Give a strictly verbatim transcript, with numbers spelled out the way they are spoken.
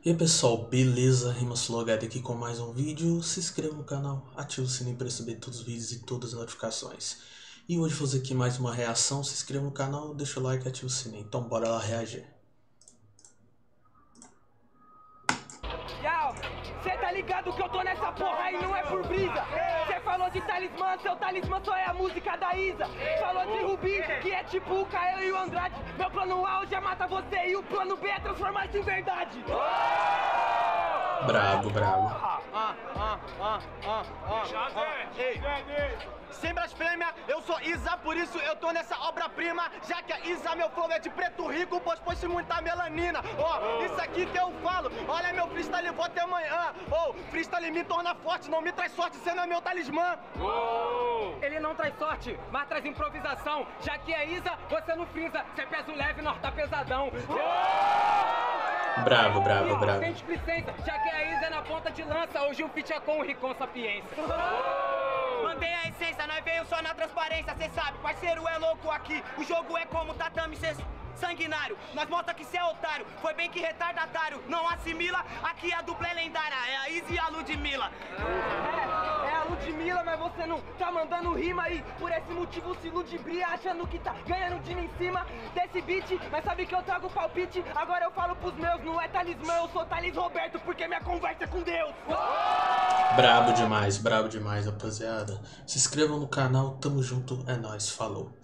E aí pessoal, beleza? RimasFlowHD aqui com mais um vídeo. Se inscreva no canal, ative o sininho para receber todos os vídeos e todas as notificações. E hoje vou fazer aqui mais uma reação. Se inscreva no canal, deixa o like e ative o sininho. Então bora lá reagir. Cê tá ligado que eu tô nessa porra e não é por brisa. Cê falou de talismã, seu talismã só é a música da Isa. Falou de Rubi, que é tipo o Caio e o Andrade. Meu plano A hoje é matar você e o plano B é transformar isso em verdade. Brabo, brabo. Ah, ah, ah, ah, ah, ah. Ei, sem blasfêmia, eu sou Isa, por isso eu tô nessa obra-prima. Já que a Isa, meu flow é de preto rico, pois pôs muita melanina. Ó, oh, isso aqui que eu falo, olha meu freestyle, vou até amanhã. Ô, oh, freestyle me torna forte, não me traz sorte, cê não é meu talismã. Oh. Ele não traz sorte, mas traz improvisação. Já que é Isa, você não frisa, cê pesa o leve, nós tá pesadão. Oh. Bravo, bravo, bravo. Sente licença, já que a Isa é na ponta de lança, hoje o feat é com o Ricon Sapiência. Oh. Mantém a essência, nós veio só na transparência, cê sabe, parceiro é louco aqui. O jogo é como tatame, cê sanguinário. Nós mostra que cê é otário, foi bem que retardatário. Não assimila, aqui a dupla é lendária, é a Isa e a Ludmilla. É, é a Ludmilla, mas você não tá mandando rima aí. Por esse motivo se ludibria, achando que tá ganhando dinheiro em cima desse beat. Mas sabe que eu trago palpite, agora eu falo pros meus, não é talismã, eu sou Thales Roberto, porque minha conversa é com Deus. Brabo demais, brabo demais, rapaziada. Se inscrevam no canal, tamo junto, é nóis, falou.